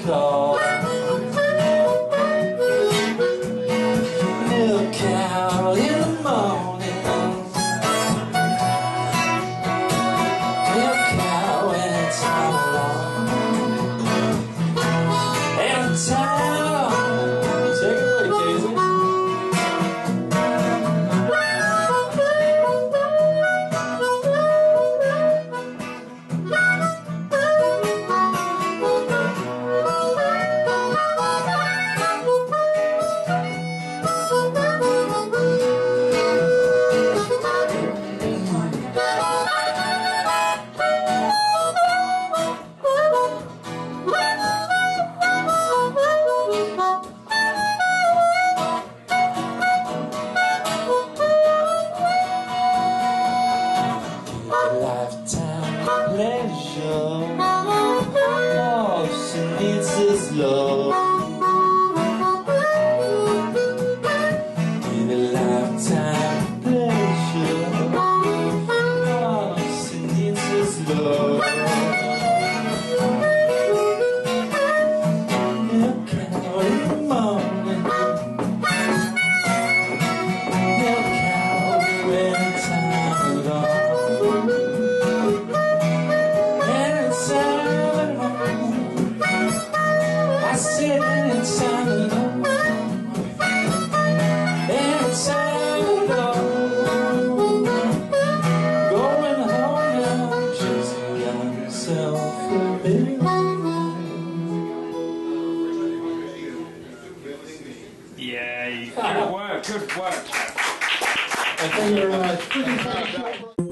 call. Milk cow in the morning, milk cow when it's all alone. And town, take it away, Daisy. Lifetime pleasure, all she needs is love. In a lifetime pleasure, all she needs is love. Milk cow in the morning, milk cow when it's time at all. I said it's time to go. It's time to go. Going home now, just got myself a bit. Yay! Good work, good work. Thank you very much.